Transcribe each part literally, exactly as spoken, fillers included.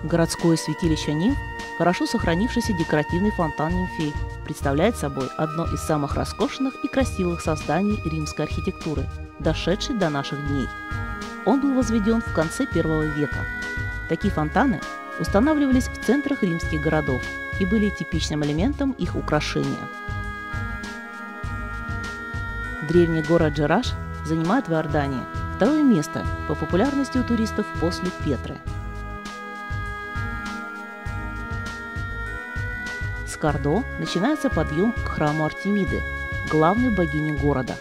Городское святилище нимф, хорошо сохранившийся декоративный фонтан нимфей, представляет собой одно из самых роскошных и красивых созданий римской архитектуры, дошедшей до наших дней. Он был возведен в конце первого века. Такие фонтаны устанавливались в центрах римских городов и были типичным элементом их украшения. Древний город Джераш занимает в Иордании второе место по популярности у туристов после Петры. С Кардо начинается подъем к храму Артемиды, главной богини города.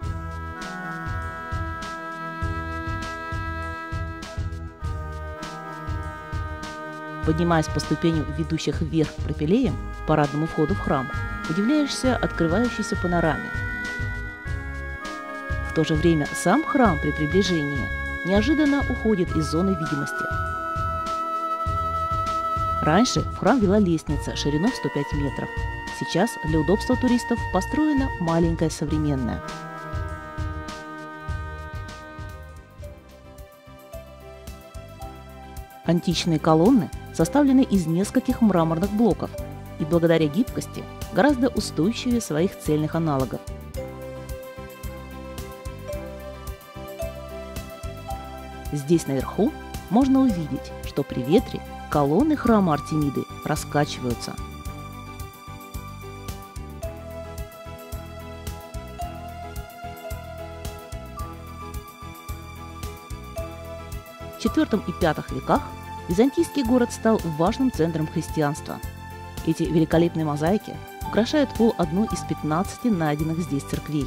Поднимаясь по ступеням, ведущих вверх пропилеем, к парадному входу в храм, удивляешься открывающейся панораме. В то же время сам храм при приближении неожиданно уходит из зоны видимости. Раньше в храм вела лестница шириной в сто пять метров. Сейчас для удобства туристов построена маленькая современная. Античные колонны составлены из нескольких мраморных блоков и благодаря гибкости гораздо устойчивее своих цельных аналогов. Здесь наверху можно увидеть, что при ветре колонны храма Артемиды раскачиваются. В четвёртом и пятом веках византийский город стал важным центром христианства. Эти великолепные мозаики украшают пол одной из пятнадцати найденных здесь церквей.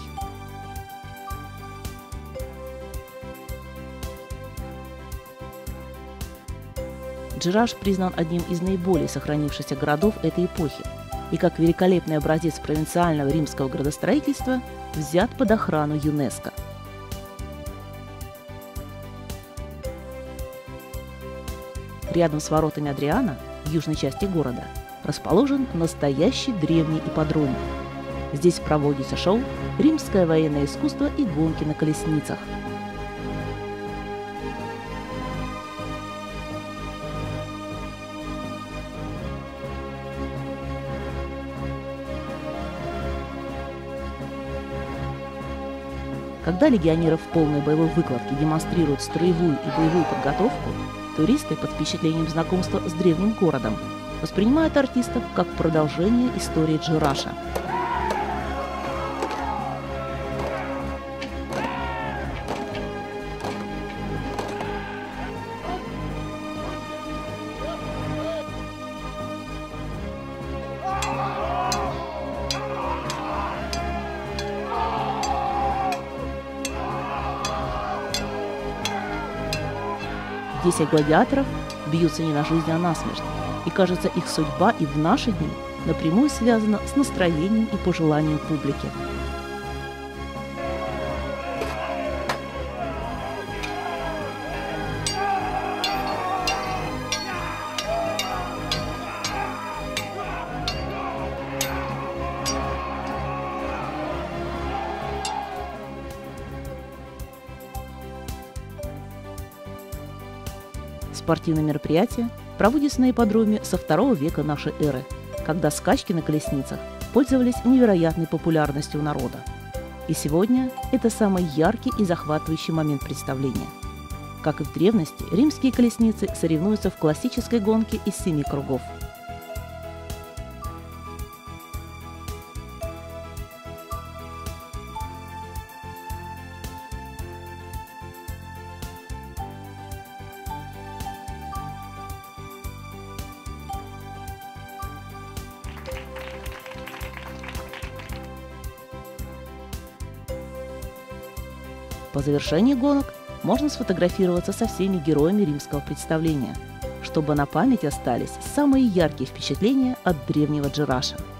Джераш признан одним из наиболее сохранившихся городов этой эпохи и как великолепный образец провинциального римского градостроительства взят под охрану ЮНЕСКО. Рядом с воротами Адриана, в южной части города, расположен настоящий древний ипподром. Здесь проводится шоу, римское военное искусство и гонки на колесницах. Когда легионеры в полной боевой выкладке демонстрируют строевую и боевую подготовку, туристы под впечатлением знакомства с древним городом воспринимают артистов как продолжение истории Джераша. Десять гладиаторов бьются не на жизнь, а на смерть, и, кажется, их судьба и в наши дни напрямую связана с настроением и пожеланием публики. Спортивные мероприятия проводятся на ипподроме со второго века нашей эры, когда скачки на колесницах пользовались невероятной популярностью у народа. И сегодня это самый яркий и захватывающий момент представления. Как и в древности, римские колесницы соревнуются в классической гонке из семи кругов. По завершении гонок можно сфотографироваться со всеми героями римского представления, чтобы на память остались самые яркие впечатления от древнего Джераша.